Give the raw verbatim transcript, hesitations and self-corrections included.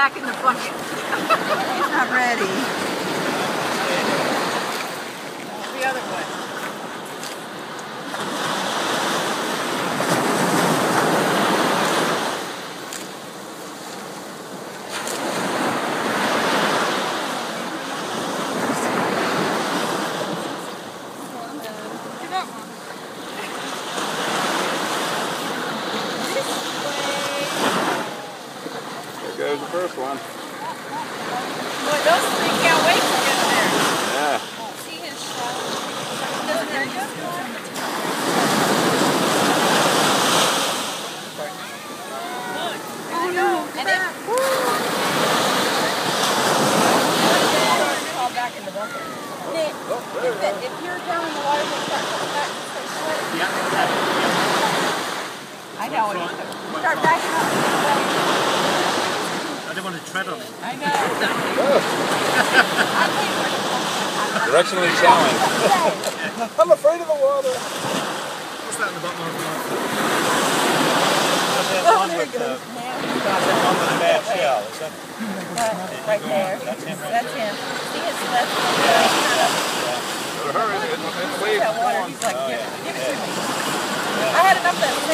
back in the bucket. He's not ready. The other one. There's the first one. Boy, those three can't wait to get there. Yeah. See his shell? Doesn't there go? Oh no! And it fall back in the bucket. Nick, if, if you're down in the water, they start coming back. Yeah. I know it. Start backing up. I don't want to tread on it. I know. Directionally challenged. I'm afraid of the water. What's that in the bottom of the water? That's that Oh, one there with he the, goes. that's that one with the bad shell. Is that, Uh, right there. That's him right That's him. See his left. Better hurry. It's, it's That waves water. going. He's like, Oh, give, yeah. give it to Yeah. me. I had enough of that